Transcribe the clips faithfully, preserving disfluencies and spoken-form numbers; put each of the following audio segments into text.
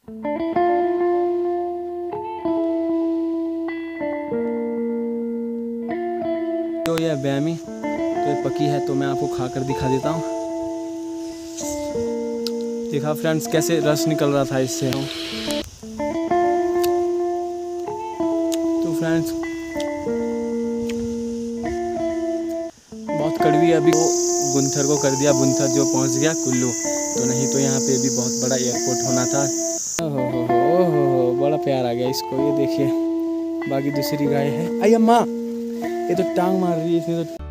तो ये बैमी तो ये पकी है, तो मैं आपको खाकर दिखा देता हूँ। देखा फ्रेंड्स कैसे रस निकल रहा था इससे। तो फ्रेंड्स बहुत कड़वी है। अभी वो गुंथर को कर दिया, बुंथर जो पहुंच गया कुल्लू, तो नहीं तो यहाँ पे भी बहुत बड़ा एयरपोर्ट होना था। हो हो हो हो बड़ा प्यार आ गया इसको, ये देखिए। बाकी दूसरी गाय है, आई अम्मा ये तो टांग मार रही है इसने तो।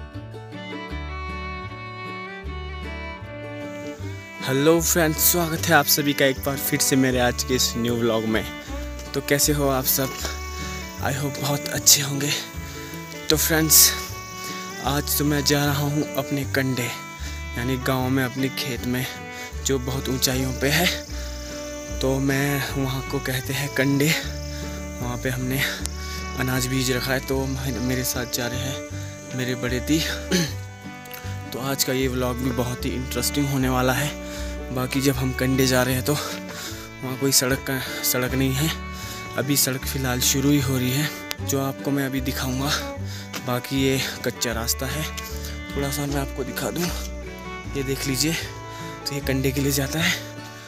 हेलो फ्रेंड्स, स्वागत है आप सभी का एक बार फिर से मेरे आज के इस न्यू व्लॉग में। तो कैसे हो आप सब? आई होप बहुत अच्छे होंगे। तो फ्रेंड्स आज तो मैं जा रहा हूँ अपने कंडे यानी गांव में, अपने खेत में जो बहुत ऊंचाइयों पे है। तो मैं वहाँ को कहते हैं कंडे, वहाँ पे हमने अनाज बीज रखा है। तो मेरे साथ जा रहे हैं मेरे बड़े दी। तो आज का ये व्लॉग भी बहुत ही इंटरेस्टिंग होने वाला है। बाकी जब हम कंडे जा रहे हैं तो वहाँ कोई सड़क का सड़क नहीं है, अभी सड़क फ़िलहाल शुरू ही हो रही है, जो आपको मैं अभी दिखाऊंगा। बाकी ये कच्चा रास्ता है, थोड़ा सा मैं आपको दिखा दूँ, ये देख लीजिए। तो ये कंडे के लिए जाता है।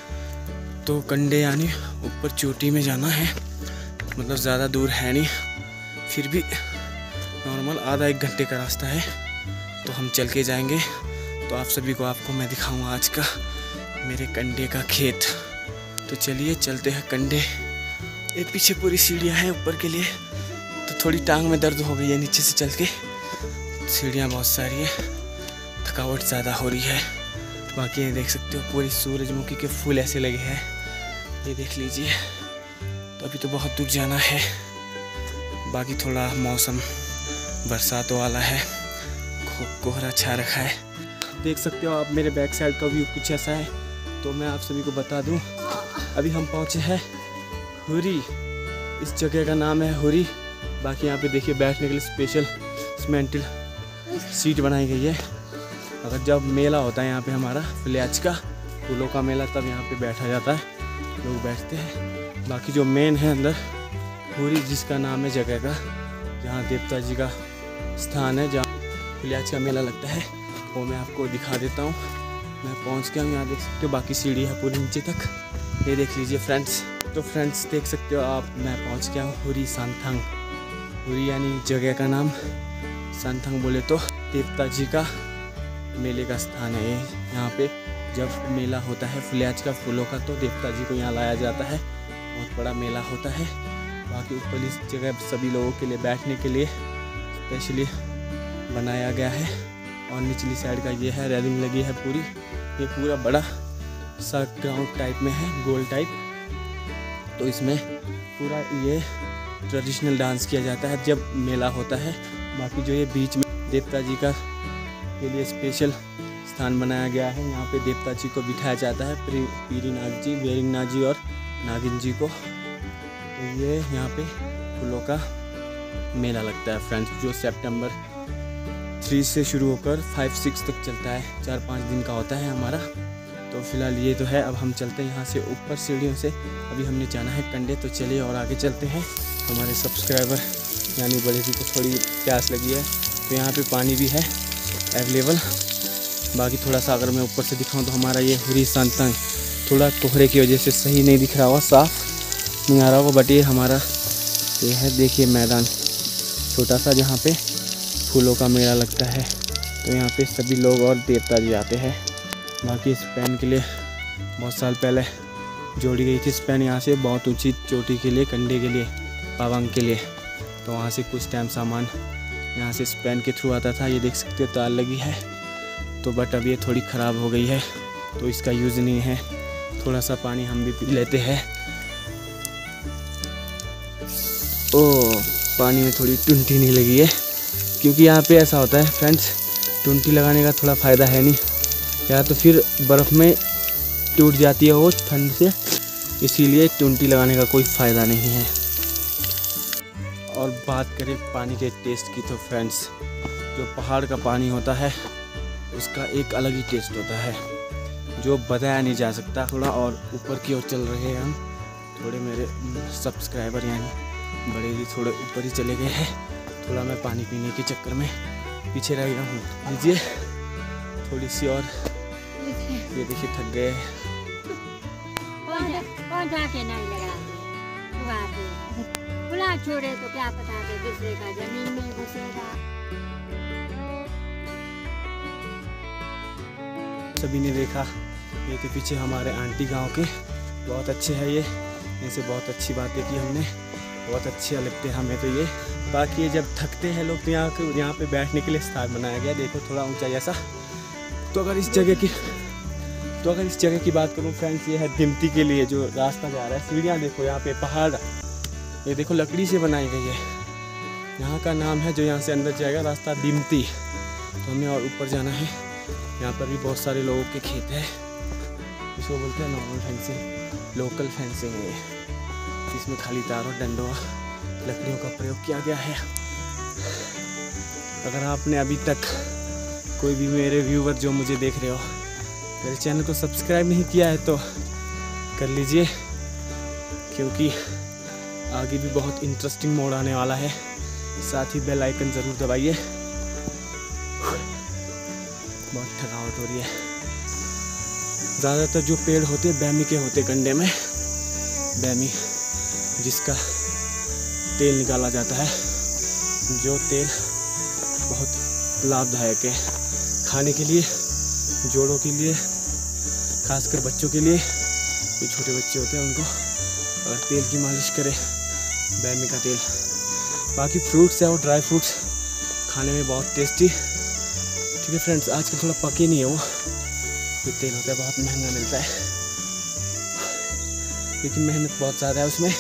तो कंडे यानी ऊपर चोटी में जाना है, मतलब ज़्यादा दूर है नहीं, फिर भी नॉर्मल आधा एक घंटे का रास्ता है। तो हम चल के जाएंगे। तो आप सभी को आपको मैं दिखाऊंगा आज का मेरे कंडे का खेत। तो चलिए चलते हैं कंडे। ये पीछे पूरी सीढ़ियाँ हैं ऊपर के लिए, तो थोड़ी टांग में दर्द हो गई है नीचे से चल के। सीढ़ियाँ बहुत सारी है, थकावट ज़्यादा हो रही है। बाकी ये देख सकते हो पूरी सूरजमुखी के फूल ऐसे लगे हैं, ये देख लीजिए। तो अभी तो बहुत दूर जाना है। बाकी थोड़ा मौसम बरसात वाला है, कोहरा छा रखा है, देख सकते हो आप। मेरे बैक साइड का व्यू कुछ ऐसा है। तो मैं आप सभी को बता दूं, अभी हम पहुंचे हैं हुरी। इस जगह का नाम है हुरी। बाकी यहाँ पे देखिए बैठने के लिए स्पेशल सीमेंटेड सीट बनाई गई है। अगर जब मेला होता है यहाँ पे हमारा फ्लैच का, फूलों का मेला, तब यहाँ पे बैठा जाता है, लोग बैठते हैं। बाकी जो मेन है अंदर हुरी, जिसका नाम है जगह का, जहाँ देवता जी का स्थान है, जहाँ फ्लैच का मेला लगता है, वो मैं आपको दिखा देता हूँ। मैं पहुँच गया हूँ, यहाँ देख सकते हो। बाकी सीढ़ी है पूरी नीचे तक, ये देख लीजिए फ्रेंड्स। तो फ्रेंड्स देख सकते हो आप, मैं पहुँच गया हूँ हुरी सांथंग। हुरी यानी जगह का नाम, सांथंग बोले तो देवता जी का मेले का स्थान है। यहाँ पे जब मेला होता है फ्लैच का फूलों का, तो देवता जी को यहाँ लाया जाता है, बहुत बड़ा मेला होता है। बाकी ऊपर इस जगह सभी लोगों के लिए बैठने के लिए स्पेशली बनाया गया है। और निचली साइड का ये है, रेलिंग लगी है पूरी। ये पूरा बड़ा सा ग्राउंड टाइप में है, गोल टाइप। तो इसमें पूरा ये ट्रेडिशनल डांस किया जाता है जब मेला होता है। बाकी जो ये बीच में देवता जी का के लिए स्पेशल स्थान बनाया गया है, यहाँ पे देवता जी को बिठाया जाता है, पीरी नाग जी, बेरिंग नाग जी और नागिन जी को। तो ये यहाँ पे फूलों का मेला लगता है फ्रेंड्स, जो सितंबर थ्री से शुरू होकर फाइव सिक्स तक चलता है, चार पाँच दिन का होता है हमारा। तो फिलहाल ये तो है। अब हम चलते हैं यहाँ से ऊपर सीढ़ियों से, अभी हमने जाना है कंडे। तो चलिए और आगे चलते हैं। हमारे सब्सक्राइबर यानी बड़े जी को थोड़ी प्यास लगी है, तो यहाँ पे पानी भी है अवेलेबल। बाकी थोड़ा सा अगर मैं ऊपर से दिखाऊँ तो हमारा ये हुरी सांथंग थोड़ा कोहरे की वजह से सही नहीं दिख रहा होगा, साफ नहीं आ रहा होगा, बट ये हमारा ये है, देखिए मैदान छोटा सा जहाँ पे फूलों का मेला लगता है। तो यहाँ पे सभी लोग और देवता जी आते हैं। बाकी इस पैन के लिए बहुत साल पहले जोड़ी गई थी स्पैन यहाँ से, बहुत ऊंची चोटी के लिए, कंडे के लिए, पावंग के लिए। तो वहाँ से कुछ टाइम सामान यहाँ से स्पैन के थ्रू आता था। ये देख सकते हो तार लगी है, तो बट अब ये थोड़ी ख़राब हो गई है, तो इसका यूज़ नहीं है। थोड़ा सा पानी हम भी पी लेते हैं। ओ पानी में थोड़ी टुंटी नहीं लगी है, क्योंकि यहाँ पे ऐसा होता है फ्रेंड्स, टुंटी लगाने का थोड़ा फ़ायदा है नहीं, या तो फिर बर्फ़ में टूट जाती है वो ठंड से, इसीलिए टुंटी लगाने का कोई फ़ायदा नहीं है। और बात करें पानी के टेस्ट की, तो फ्रेंड्स जो पहाड़ का पानी होता है उसका एक अलग ही टेस्ट होता है। जो बताया नहीं जा सकता। थोड़ा और ऊपर की ओर चल रहे हैं हम, थोड़े मेरे सब्सक्राइबर यानी बड़े ही थोड़े ऊपर ही चले गए हैं। थोड़ा मैं पानी पीने के चक्कर में पीछे रह गया हूँ। लीजिए थोड़ी सी और, ये देखिए थक गए हैं। छोड़े तो क्या पता है दूसरे का जमीन में घुसेगा। सभी ने देखा, ये थे पीछे हमारे आंटी गांव के, बहुत अच्छे हैं ये, इनसे बहुत अच्छी बातें की हमने, बहुत अच्छे लगते हैं हमें तो ये। बाकी ये जब थकते हैं लोग तो यहाँ के यहाँ पे बैठने के लिए स्थान बनाया गया, देखो थोड़ा ऊंचा जैसा। तो अगर इस जगह की तो अगर इस जगह की बात करूँ फ्रेंड्स, ये है दिमती के लिए जो रास्ता जा रहा है। सीढ़ियाँ देखो यहाँ पे, पहाड़ ये देखो लकड़ी से बनाई गई है। यहाँ का नाम है जो यहाँ से अंदर जाएगा रास्ता दिमती। तो हमें और ऊपर जाना है। यहाँ पर भी बहुत सारे लोगों के खेत है, इसको बोलते हैं नॉर्मल फेंसिंग, लोकल फेंसिंग है ये, जिसमें खाली तार और डंडों लकड़ियों का प्रयोग किया गया है। अगर आपने अभी तक कोई भी मेरे व्यूवर जो मुझे देख रहे हो मेरे चैनल को सब्सक्राइब नहीं किया है तो कर लीजिए, क्योंकि आगे भी बहुत इंटरेस्टिंग मोड आने वाला है। साथ ही बेल आइकन ज़रूर दबाइए। बहुत थकावट हो रही है। ज़्यादातर जो पेड़ होते बैमी के होते कंडे में, बैमी जिसका तेल निकाला जाता है, जो तेल बहुत लाभदायक है खाने के लिए, जोड़ों के लिए, खासकर बच्चों के लिए। जो छोटे बच्चे होते हैं उनको अगर तेल की मालिश करें, बैमी का तेल। बाकी फ्रूट्स है और ड्राई फ्रूट्स खाने में बहुत टेस्टी। ठीक है फ्रेंड्स, आजकल थोड़ा पके नहीं है वो, जो तेल होता है बहुत महंगा मिलता है, लेकिन मेहनत बहुत ज़्यादा है उसमें।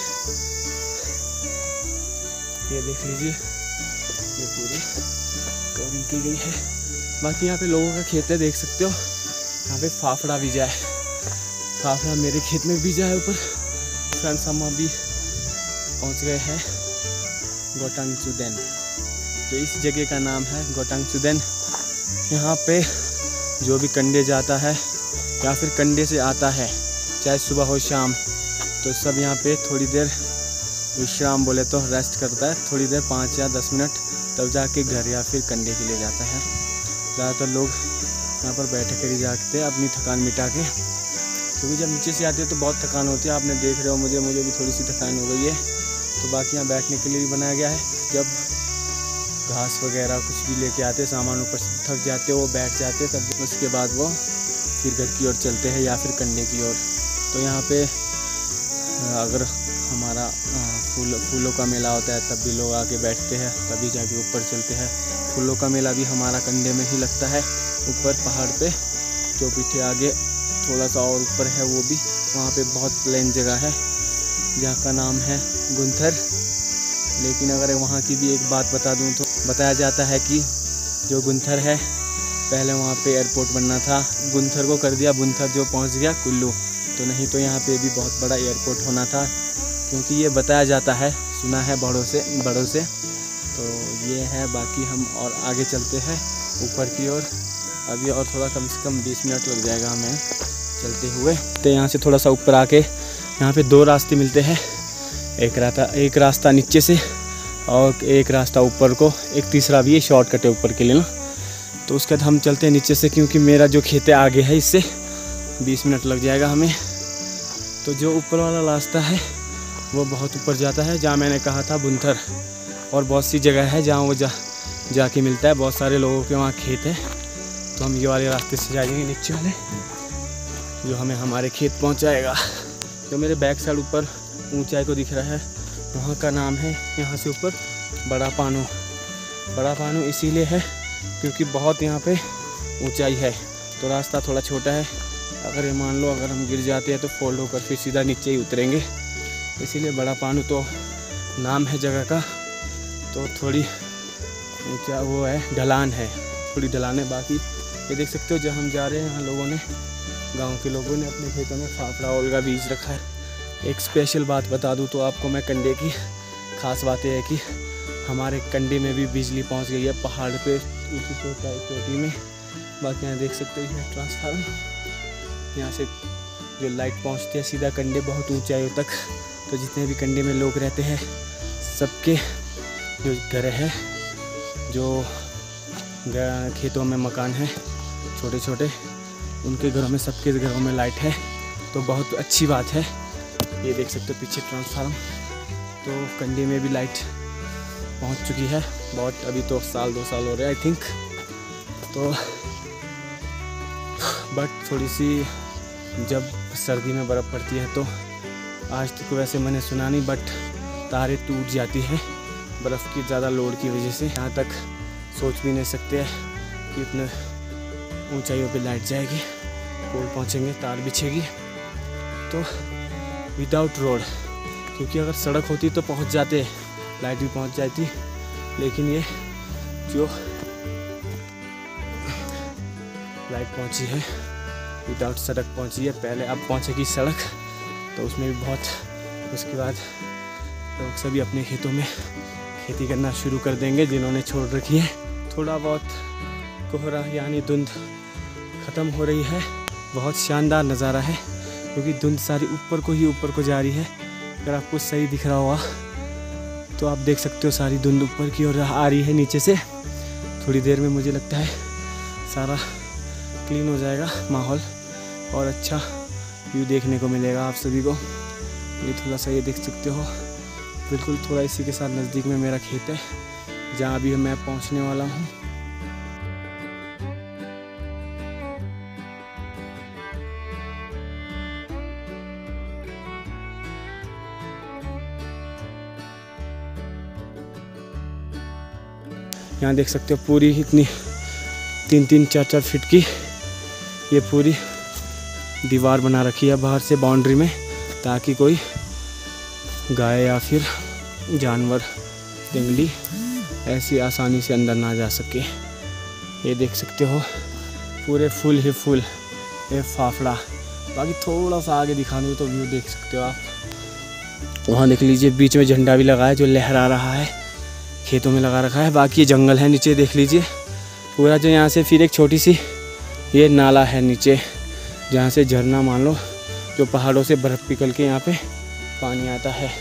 ये देख लीजिए, ये पूरी कवरिंग की गई है। बाकी यहाँ पे लोगों का खेत है, देख सकते हो। यहाँ पे फाफड़ा बीजा है, फाफड़ा मेरे खेत में बीजा है ऊपर। फ्रेंड्स हम अभी पहुँच गए हैं गोटांगचुदेन। तो इस जगह का नाम है गोटांगचुदेन। यहाँ पे जो भी कंडे जाता है या फिर कंडे से आता है, चाहे सुबह हो शाम, तो सब यहाँ पे थोड़ी देर विश्राम बोले तो रेस्ट करता है, थोड़ी देर पाँच या दस मिनट, तब जाके घर या फिर कंडे के लिए जाता है। ज़्यादातर लोग यहाँ पर बैठे कर ही जाते हैं अपनी थकान मिटा के, क्योंकि जब नीचे से आते हैं तो बहुत थकान होती है। आपने देख रहे हो, मुझे मुझे भी थोड़ी सी थकान हो गई है। तो बाकी यहाँ बैठने के लिए भी बनाया गया है। जब घास वगैरह कुछ भी लेके आते हैं, सामान ऊपर से थक जाते हैं, वो बैठ जाते हैं, तब उसके बाद वो फिर घर की ओर चलते हैं या फिर कंडे की ओर। तो यहाँ पे अगर हमारा फूल फूलों का मेला होता है तब भी लोग आके बैठते हैं, तभी जाके ऊपर चलते हैं। फूलों का मेला भी हमारा कंडे में ही लगता है, ऊपर पहाड़ पे। जो पीछे आगे थोड़ा सा और ऊपर है वो भी, वहाँ पे बहुत प्लेन जगह है जहाँ का नाम है गुंथर। लेकिन अगर वहाँ की भी एक बात बता दूँ तो बताया जाता है कि जो गुंथर है, पहले वहाँ पे एयरपोर्ट बनना था, गुंथर को कर दिया बुंथर, जो पहुँच गया कुल्लू। तो नहीं तो यहाँ पे भी बहुत बड़ा एयरपोर्ट होना था, क्योंकि ये बताया जाता है, सुना है बड़ों से बड़ों से। तो ये है, बाकी हम और आगे चलते हैं ऊपर की ओर। अभी और थोड़ा कम से कम बीस मिनट लग जाएगा हमें चलते हुए। तो यहाँ से थोड़ा सा ऊपर आके यहाँ पे दो रास्ते मिलते हैं, एक रास्ता एक रास्ता नीचे से और एक रास्ता ऊपर को, एक तीसरा भी है, शॉर्टकट है ऊपर के लिए ना। तो उसके बाद हम चलते हैं नीचे से, क्योंकि मेरा जो खेत है आगे है, इससे बीस मिनट लग जाएगा हमें। तो जो ऊपर वाला रास्ता है वो बहुत ऊपर जाता है, जहाँ मैंने कहा था बुंथर। और बहुत सी जगह है जहाँ वो जा जाके मिलता है, बहुत सारे लोगों के वहाँ खेत है। तो हम ये वाले रास्ते से जाएंगे नीचे वाले, जो हमें हमारे खेत पहुँचाएगा। जो मेरे बैक साइड ऊपर ऊंचाई को दिख रहा है, वहाँ का नाम है यहाँ से ऊपर बड़ा पानू। बड़ा पानू इसीलिए है क्योंकि बहुत यहाँ पे ऊंचाई है, तो रास्ता थोड़ा छोटा है। अगर ये मान लो अगर हम गिर जाते हैं तो फोल्ड होकर फिर सीधा नीचे ही उतरेंगे, इसीलिए बड़ा पानू तो नाम है जगह का। तो थोड़ी ऊंचा वो है, ढलान है, थोड़ी ढलान है। बाकी ये देख सकते हो जहाँ हम जा रहे हैं, यहाँ लोगों ने, गांव के लोगों ने अपने खेतों में फाफड़ा ओलगा बीज रखा है। एक स्पेशल बात बता दूं तो आपको मैं, कंडे की ख़ास बात यह है कि हमारे कंडे में भी बिजली पहुंच गई है, पहाड़ पे ऊँची चोटी में। बाकी यहाँ देख सकते हो ये ट्रांसफार्मर, यहाँ से जो लाइट पहुँचती है सीधा कंडे बहुत ऊंचाइयों तक। तो जितने भी कंडे में लोग रहते हैं सबके जो घर है, जो खेतों में मकान हैं छोटे छोटे, उनके घरों में, सबके घरों में लाइट है। तो बहुत अच्छी बात है। ये देख सकते हो पीछे ट्रांसफार्म, तो कंडी में भी लाइट पहुंच चुकी है बहुत। अभी तो साल दो साल हो रहे हैं आई थिंक। तो बट थोड़ी सी जब सर्दी में बर्फ़ पड़ती है तो आज तक वैसे मैंने सुना नहीं, बट तारे टूट जाती है बर्फ़ की ज़्यादा लोड की वजह से। यहाँ तक सोच भी नहीं सकते कि इतने ऊंचाइयों पे लाइट जाएगी, पोल पहुँचेंगे, तार बिछेगी। तो विदाउट रोड, क्योंकि अगर सड़क होती तो पहुँच जाते, लाइट भी पहुँच जाती, लेकिन ये जो लाइट पहुँची है विदाउट सड़क पहुँची है। पहले अब पहुँचेगी सड़क, तो उसमें भी बहुत, उसके बाद लोग सभी अपने खेतों में खेती करना शुरू कर देंगे जिन्होंने छोड़ रखी है। थोड़ा बहुत कोहरा यानी धुंध ख़त्म हो रही है। बहुत शानदार नज़ारा है क्योंकि धुंध सारी ऊपर को ही ऊपर को जा रही है। अगर आपको सही दिख रहा होगा तो आप देख सकते हो सारी धुंध ऊपर की ओर आ रही है नीचे से। थोड़ी देर में मुझे लगता है सारा क्लीन हो जाएगा माहौल और अच्छा व्यू देखने को मिलेगा आप सभी को। ये थोड़ा सा ये देख सकते हो, बिल्कुल थोड़ा इसी के साथ नज़दीक में मेरा खेत है जहाँ अभी मैं पहुँचने वाला हूँ। यहाँ देख सकते हो पूरी इतनी तीन तीन चार चार फीट की ये पूरी दीवार बना रखी है बाहर से बाउंड्री में, ताकि कोई गाय या फिर जानवर, जंगली ऐसी आसानी से अंदर ना जा सके। ये देख सकते हो पूरे फूल ही फूल, ये फाफड़ा। बाकी थोड़ा सा आगे दिखा दूँ तो व्यू देख सकते हो आप। वहाँ देख लीजिए बीच में झंडा भी लगा है जो लहरा रहा है, खेतों में लगा रखा है। बाकी ये जंगल है नीचे, देख लीजिए पूरा जो यहाँ से फिर एक छोटी सी ये नाला है नीचे, जहाँ से झरना मान लो, जो पहाड़ों से बर्फ़ पिघल के यहाँ पे पानी आता है।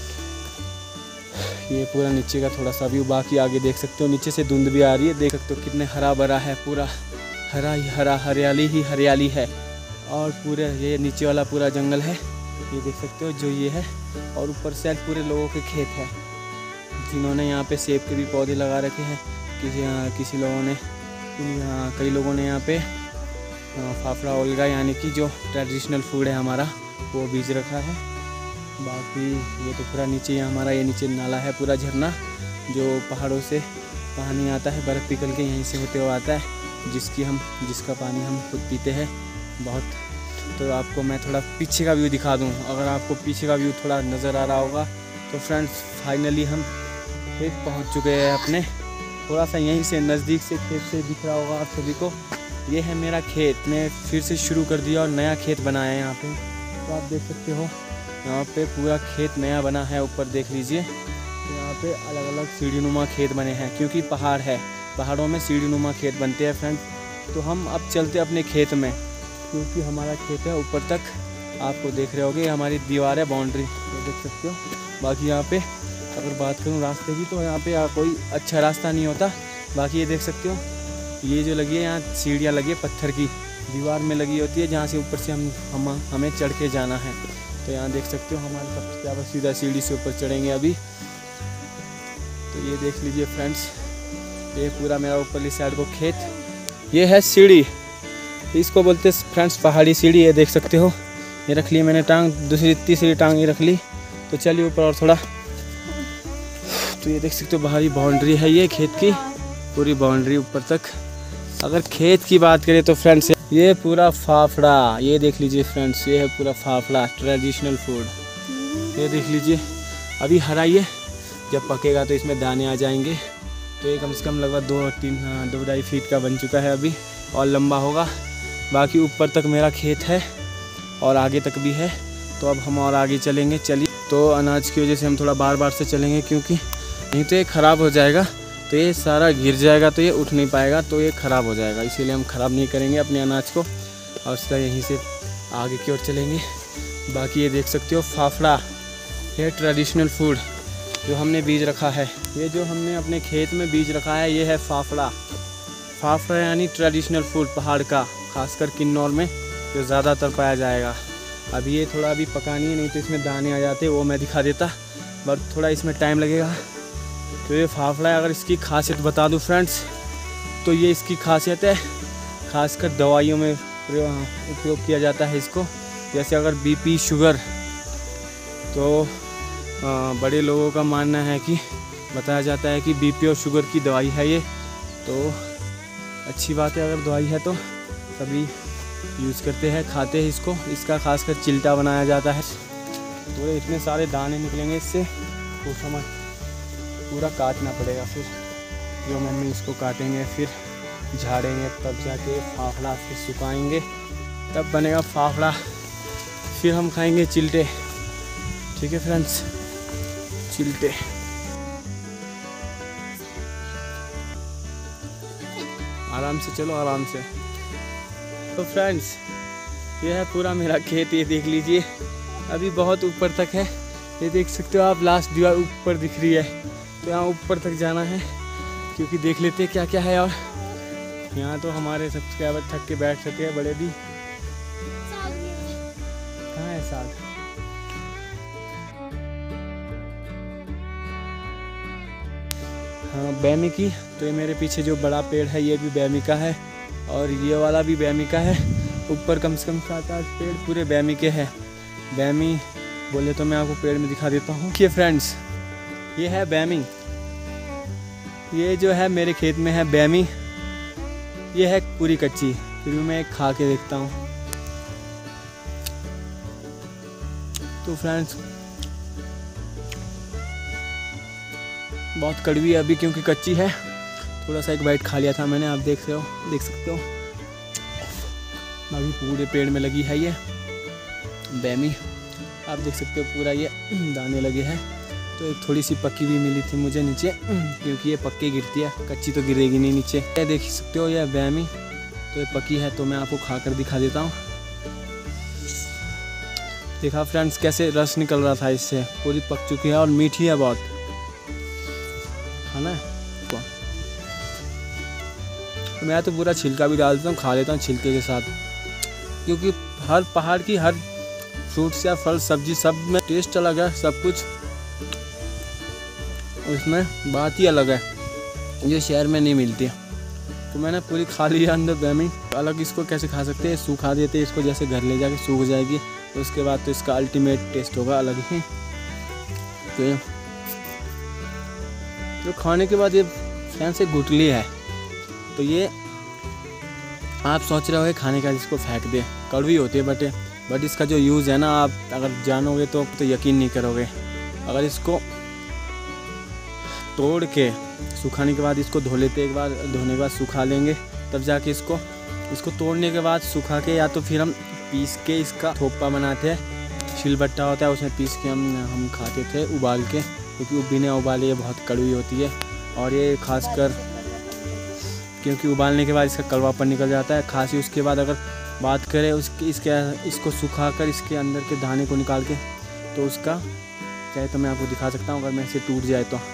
ये पूरा नीचे का थोड़ा सा व्यू। बाकी आगे देख सकते हो नीचे से धुंध भी आ रही है, देख सकते हो कितने हरा भरा है, पूरा हरा ही हरा, हरियाली ही हरियाली है। और पूरे ये नीचे वाला पूरा जंगल है, ये देख सकते हो जो ये है। और ऊपर से पूरे लोगों के खेत है जिन्होंने यहाँ पे सेब के भी पौधे लगा रखे हैं। किसी किसी लोगों ने यहाँ कई लोगों ने यहाँ पे फाफड़ा ओल्गा यानी कि जो ट्रेडिशनल फूड है हमारा वो बीज रखा है। बाकी ये तो पूरा नीचे हमारा ये नीचे नाला है, पूरा झरना जो पहाड़ों से पानी आता है, बर्फ़ पिघल के यहीं से होते हुए आता है, जिसकी हम जिसका पानी हम खुद पीते हैं बहुत। तो आपको मैं थोड़ा पीछे का व्यू दिखा दूँ। अगर आपको पीछे का व्यू थोड़ा नज़र आ रहा होगा तो फ्रेंड्स फाइनली हम खेत पहुंच चुके हैं अपने। थोड़ा सा यहीं से नज़दीक से खेत से दिख रहा होगा आप सभी को। ये है मेरा खेत, मैं फिर से शुरू कर दिया और नया खेत बनाया है यहाँ पे। तो आप देख सकते हो यहाँ पे पूरा खेत नया बना है। ऊपर देख लीजिए तो यहाँ पे अलग अलग सीढ़ीनुमा खेत बने हैं, क्योंकि पहाड़ है, पहाड़ों में सीढ़ीनुमा खेत बनते हैं फ्रेंड्स। तो हम अब चलते अपने खेत में, क्योंकि हमारा खेत है ऊपर तक, आपको देख रहे होगे हमारी दीवार है, बाउंड्री तो देख सकते हो। बाकी यहाँ पे अगर बात करूँ रास्ते की तो यहाँ पे यहाँ कोई अच्छा रास्ता नहीं होता। बाकी ये देख सकते हो ये जो लगी है यहाँ सीढ़ियाँ लगी है, पत्थर की दीवार में लगी होती है, जहाँ से ऊपर से हम हम हमें चढ़ के जाना है। तो यहाँ देख सकते हो हमारे सबसे ज़्यादा सीधा सीढ़ी से ऊपर चढ़ेंगे अभी। तो ये देख लीजिए फ्रेंड्स, ये पूरा मेरा ऊपरली साइड को खेत, ये है सीढ़ी, इसको बोलते फ्रेंड्स पहाड़ी सीढ़ी। ये देख सकते हो ये रख ली मैंने टांग, दूसरी तीसरी टांग ये रख ली। तो चलिए ऊपर और थोड़ा। तो ये देख सकते हो बाहरी बाउंड्री है ये खेत की, पूरी बाउंड्री ऊपर तक। अगर खेत की बात करें तो फ्रेंड्स ये पूरा फाफड़ा, ये देख लीजिए फ्रेंड्स, ये है पूरा फाफड़ा ट्रेडिशनल फूड। ये देख लीजिए अभी हरा ही है, जब पकेगा तो इसमें दाने आ जाएंगे। तो ये कम से कम लगभग दो तीन दो ढाई फीट का बन चुका है अभी, और लंबा होगा। बाकी ऊपर तक मेरा खेत है और आगे तक भी है। तो अब हम और आगे चलेंगे। चलिए, तो अनाज की वजह से हम थोड़ा बार बार से चलेंगे, क्योंकि नहीं तो ये ख़राब हो जाएगा, तो ये सारा गिर जाएगा, तो ये उठ नहीं पाएगा, तो ये ख़राब हो जाएगा। इसीलिए हम ख़राब नहीं करेंगे अपने अनाज को, और सीधा यहीं से आगे की ओर चलेंगे। बाकी ये देख सकते हो फाफड़ा, ये ट्रेडिशनल फूड जो हमने बीज रखा है। ये जो हमने अपने खेत में बीज रखा है ये है फाफड़ा। फाफड़ा यानी ट्रेडिशनल फूड पहाड़ का, खासकर किन्नौर में जो ज़्यादातर पाया जाएगा। अभी ये थोड़ा अभी पकानी है, नहीं तो इसमें दाने आ जाते, वो मैं दिखा देता, बट थोड़ा इसमें टाइम लगेगा। तो ये फाफड़ा है। अगर इसकी खासियत बता दूं फ्रेंड्स, तो ये इसकी खासियत है, खासकर दवाइयों में उपयोग किया जाता है इसको। जैसे अगर बीपी शुगर, तो आ, बड़े लोगों का मानना है कि बताया जाता है कि बीपी और शुगर की दवाई है ये। तो अच्छी बात है, अगर दवाई है तो सभी यूज़ करते हैं, खाते हैं इसको। इसका खासकर चिल्टा बनाया जाता है। तो इतने सारे दाने निकलेंगे इससे, तो समझ पूरा काटना पड़ेगा। फिर जो मम्मी इसको काटेंगे, फिर झाड़ेंगे, तब जाके फाफड़ा, फिर सुखाएंगे, तब बनेगा फाफड़ा। फिर हम खाएंगे चिल्टे। ठीक है फ्रेंड्स, चिल्टे। आराम से चलो, आराम से। तो फ्रेंड्स ये है पूरा मेरा खेत, ये देख लीजिए। अभी बहुत ऊपर तक है, ये देख सकते हो आप, लास्ट दीवार ऊपर दिख रही है। तो यहाँ ऊपर तक जाना है, क्योंकि देख लेते हैं क्या क्या है। और यहाँ तो हमारे सब्सक्राइबर थक के बैठ सके हैं, बड़े भी। कहाँ है साग? हाँ, बैमी की। तो ये मेरे पीछे जो बड़ा पेड़ है ये भी बैमी का है, और ये वाला भी बैमी का है। ऊपर कम से कम सात आठ पेड़ पूरे बैमी के हैं। बैमी बोले तो मैं आपको पेड़ में दिखा देता हूँ। ये फ्रेंड्स ये है बैमी। ये जो है मेरे खेत में है बैमी। ये है पूरी कच्ची, फिर भी मैं एक खा के देखता हूँ। तो फ्रेंड्स बहुत कड़वी है अभी, क्योंकि कच्ची है। थोड़ा सा एक बाइट खा लिया था मैंने, आप देख रहे हो, देख सकते हो। अभी पूरे पेड़ में लगी है ये बैमी, आप देख सकते हो, पूरा ये दाने लगे हैं। तो एक थोड़ी सी पक्की भी मिली थी मुझे नीचे, क्योंकि ये पक्की गिरती है, कच्ची तो गिरेगी नहीं नीचे। ये देख सकते हो ये बैमी, तो ये पक्की है। तो मैं आपको खाकर दिखा देता हूँ। देखा फ्रेंड्स कैसे रस निकल रहा था इससे, पूरी पक चुकी है और मीठी है बहुत। खाना है तो, तो मैं तो पूरा छिलका भी डाल देता हूँ, खा लेता हूँ छिलके के साथ, क्योंकि हर पहाड़ की हर फ्रूट्स या फल सब्जी सब में टेस्ट अलग है, सब कुछ उसमें बात ही अलग है, जो शहर में नहीं मिलती। तो मैंने पूरी खा ली है अंदर बैमी। अलग इसको कैसे खा सकते हैं, सूखा देते हैं इसको, जैसे घर ले जाके सूख जाएगी, तो उसके बाद तो इसका अल्टीमेट टेस्ट होगा अलग ही। तो जो खाने के बाद ये फैन से गुटली है, तो ये आप सोच रहे हो खाने का जिसको फेंक दे, कड़वी होती है बट बट इसका जो यूज़ है ना, आप अगर जानोगे तो तो यकीन नहीं करोगे। अगर इसको तोड़ के सुखाने के बाद इसको धो लेते, एक बार धोने के बाद सुखा लेंगे, तब जाके इसको इसको तोड़ने के बाद सुखा के, या तो फिर हम पीस के इसका थोपा बनाते हैं। सिलबट्टा होता है, उसमें पीस के हम हम खाते थे उबाल के, क्योंकि बिना उबाले ये बहुत कड़वी होती है। और ये खासकर क्योंकि उबालने के बाद इसका कड़वापन निकल जाता है। खांसी उसके बाद अगर बात करें उसके इसके इसको सुखाकर इसके अंदर के दाने को निकाल के, तो उसका चाहे तो मैं आपको दिखा सकता हूँ, अगर मैं इसे टूट जाए तो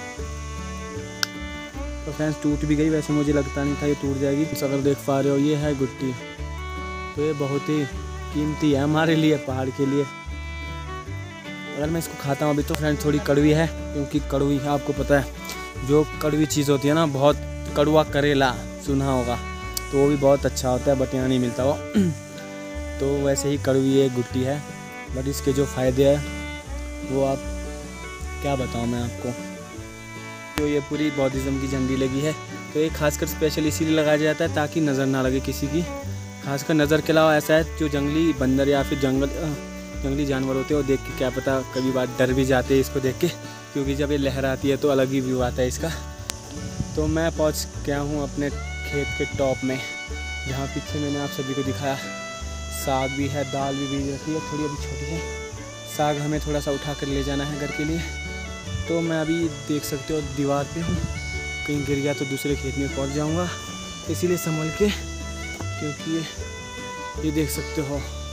तो फ्रेंड्स टूट भी गई, वैसे मुझे लगता नहीं था ये टूट जाएगी। अगर देख पा रहे हो ये है गुट्टी, तो ये बहुत ही कीमती है हमारे लिए, पहाड़ के लिए। अगर मैं इसको खाता हूँ अभी तो फ्रेंड्स थोड़ी कड़वी है, क्योंकि कड़वी है, आपको पता है जो कड़वी चीज़ होती है ना, बहुत कड़वा करेला सुना होगा, तो वो भी बहुत अच्छा होता है, बट यहाँ नहीं मिलता वो। तो वैसे ही कड़वी एक गुट्टी है, बट इसके जो फ़ायदे हैं वो आप क्या बताऊँ मैं आपको। तो ये पूरी बौद्धिज़्म की झंडी लगी है, तो ये खासकर स्पेशल इसीलिए लगाया जाता है ताकि नज़र ना लगे किसी की। खासकर नज़र के अलावा ऐसा है, जो जंगली बंदर या फिर जंगल जंगली जानवर होते हैं वो देख के क्या पता कभी बार डर भी जाते हैं इसको देख के, क्योंकि जब ये लहराती है तो अलग ही व्यू आता है इसका। तो मैं पहुंच गया हूं अपने खेत के टॉप में, जहां पीछे मैंने आप सभी को दिखाया। साग भी है, दाल भी बीज रखी है, थोड़ी अभी छोटी है। साग हमें थोड़ा सा उठा कर ले जाना है घर के लिए। तो मैं अभी देख सकते हो दीवार पे हूँ, कहीं गिर गया तो दूसरे खेत में पहुँच जाऊँगा, इसीलिए संभल के, क्योंकि ये देख सकते हो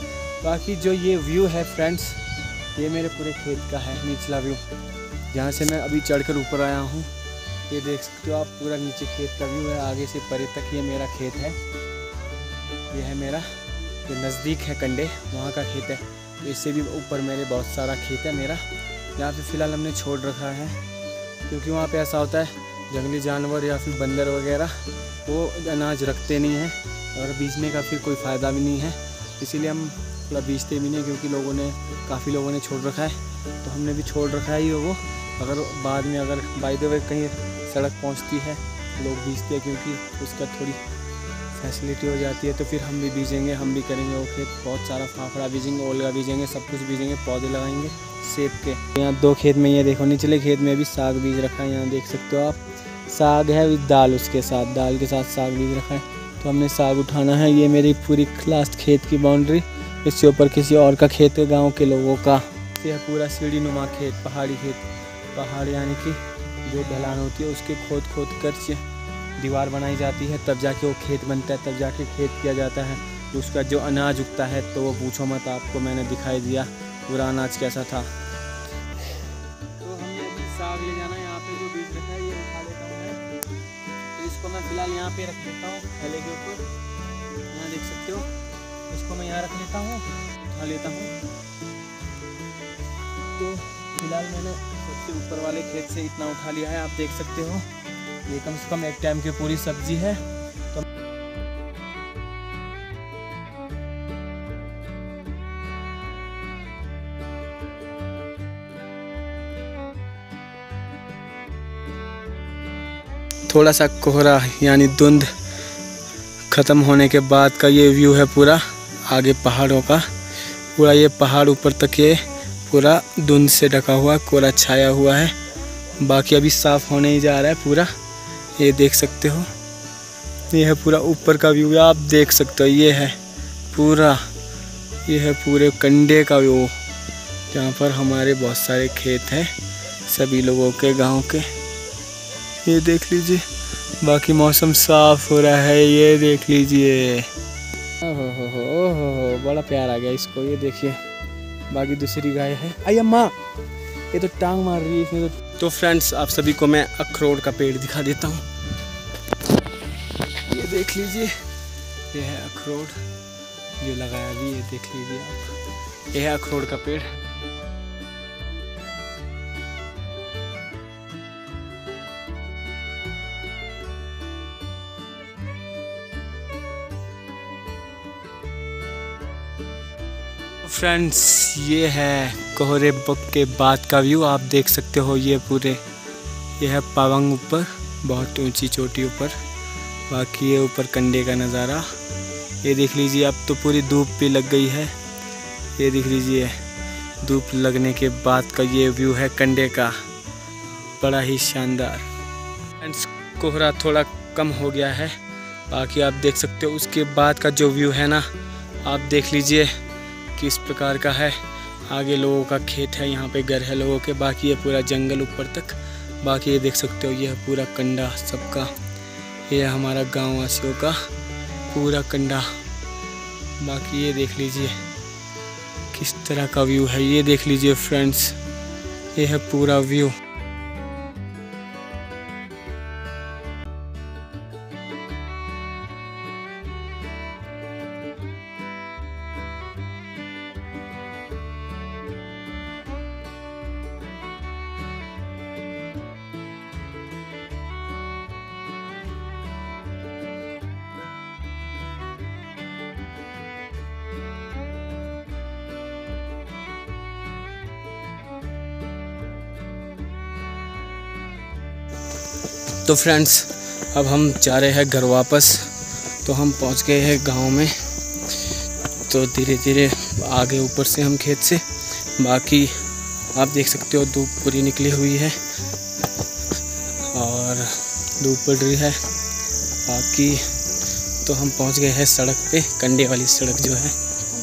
बाकी जो ये व्यू है फ्रेंड्स, ये मेरे पूरे खेत का है निचला व्यू, जहाँ से मैं अभी चढ़कर ऊपर आया हूँ। ये देख सकते हो आप, पूरा नीचे खेत का व्यू है, आगे से परे तक ये मेरा खेत है। ये है मेरा जो नज़दीक है कंडे, वहाँ का खेत है। तो इससे भी ऊपर मेरे बहुत सारा खेत है मेरा। यहाँ पे फ़िलहाल हमने छोड़ रखा है, क्योंकि वहाँ पे ऐसा होता है जंगली जानवर या फिर बंदर वगैरह वो अनाज रखते नहीं हैं, और बीजने का फिर कोई फ़ायदा भी नहीं है। इसीलिए हम थोड़ा बीजते भी नहीं, क्योंकि लोगों ने काफ़ी लोगों ने छोड़ रखा है, तो हमने भी छोड़ रखा है। ये वो अगर बाद में अगर बाय द वे कहीं सड़क पहुंचती है, लोग बीजते हैं, क्योंकि उसका थोड़ी फैसिलिटी हो जाती है, तो फिर हम भी बीजेंगे, हम भी करेंगे वो खेत। बहुत सारा फाफड़ा बीजेंगे, ओलगा बीजेंगे, सब कुछ बीजेंगे, पौधे लगाएंगे सेब के। यहाँ दो खेत में, ये देखो निचले खेत में भी साग बीज रखा है, यहाँ देख सकते हो आप। साग है विद दाल, उसके साथ दाल के साथ साग बीज रखा है, तो हमने साग उठाना है। ये मेरी पूरी लास्ट खेत की बाउंड्री, इसके ऊपर किसी और का खेत है, गाँव के लोगों का। ये पूरा सीढ़ी नुमा खेत, पहाड़ी खेत, पहाड़ यानी कि जो ढलान होती है उसके खोद खोद कर दीवार बनाई जाती है, तब जाके वो खेत बनता है, तब जाके खेत किया जाता है। उसका जो अनाज उगता है तो वो पूछो मत, आपको मैंने दिखाई दिया पूरा अनाज कैसा था। तो हमने अभी साग ले जाना है, यहाँ पे जो बीज रखा है ये उठा लेता हूँ मैं। तो इसको मैं फ़िलहाल यहाँ पे रख देता हूँ थैले के ऊपर, यहाँ देख सकते हो। इसको मैं यहाँ रख लेता हूँ, उठा लेता हूँ। तो फिलहाल मैंने सबसे ऊपर वाले खेत से इतना उठा लिया है, आप देख सकते हो। ये कम से कम एक टाइम की पूरी सब्जी है। तो थोड़ा सा कोहरा यानी धुंध ख़त्म होने के बाद का ये व्यू है पूरा, आगे पहाड़ों का। पूरा ये पहाड़ ऊपर तक ये पूरा धुंध से ढका हुआ, कोहरा छाया हुआ है। बाकी अभी साफ़ होने ही जा रहा है पूरा, ये देख सकते हो। ये है पूरा ऊपर का व्यू, आप देख सकते हो। ये है पूरा, ये है पूरे कंडे का व्यू, जहाँ पर हमारे बहुत सारे खेत हैं सभी लोगों के, गांव के। ये देख लीजिए, बाकी मौसम साफ़ हो रहा है, ये देख लीजिए। ओहो हो हो हो हो, बड़ा प्यार आ गया इसको, ये देखिए। बाकी दूसरी गाय है, आई अम्मा, ये तो टांग मार रही है इसमें तो। तो फ्रेंड्स, आप सभी को मैं अखरोट का पेड़ दिखा देता हूँ। ये देख लीजिए, ये है अखरोट जो लगाया अभी, ये देख लीजिए आप। ये है अखरोट का पेड़। फ्रेंड्स, ये है कोहरे के बाद का व्यू, आप देख सकते हो। ये पूरे, ये है पावंग ऊपर, बहुत ऊंची चोटी ऊपर। बाकी ये ऊपर कंडे का नज़ारा, ये देख लीजिए। अब तो पूरी धूप भी लग गई है, ये देख लीजिए। धूप लगने के बाद का ये व्यू है कंडे का, बड़ा ही शानदार। फ्रेंड्स, कोहरा थोड़ा कम हो गया है, बाकी आप देख सकते हो। उसके बाद का जो व्यू है ना, आप देख लीजिए किस प्रकार का है। आगे लोगों का खेत है, यहाँ पे घर है लोगों के। बाकी ये पूरा जंगल ऊपर तक। बाकी ये देख सकते हो, ये है पूरा कंडा सबका। ये है हमारा गांव वासियों का पूरा कंडा। बाकी ये देख लीजिए किस तरह का व्यू है, ये देख लीजिए फ्रेंड्स। ये है पूरा व्यू। तो फ्रेंड्स, अब हम जा रहे हैं घर वापस। तो हम पहुंच गए हैं गांव में। तो धीरे धीरे आगे ऊपर से हम खेत से। बाकी आप देख सकते हो धूप पूरी निकली हुई है और धूप पड़ रही है। बाकी तो हम पहुंच गए हैं सड़क पे, कंडे वाली सड़क जो है।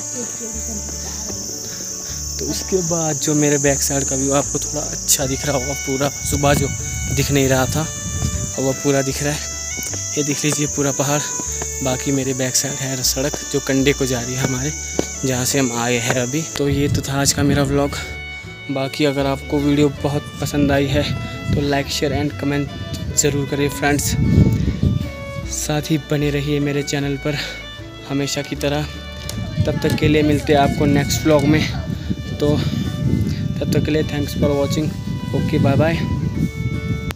तो उसके बाद जो मेरे बैक साइड का व्यू आपको थोड़ा अच्छा दिख रहा होगा, पूरा सुबह जो दिख नहीं रहा था और वह पूरा दिख रहा है। ये देख लीजिए पूरा पहाड़। बाकी मेरे बैक साइड है सड़क जो कंडे को जा रही है हमारे। जहाँ से हम आए हैं अभी। तो ये तो था आज का मेरा व्लॉग। बाकी अगर आपको वीडियो बहुत पसंद आई है तो लाइक शेयर एंड कमेंट ज़रूर करिए फ्रेंड्स। साथ ही बने रहिए मेरे चैनल पर हमेशा की तरह। तब तक के लिए मिलते हैं आपको नेक्स्ट व्लॉग में। तो तब तक के लिए thanks for watching. Okay bye bye.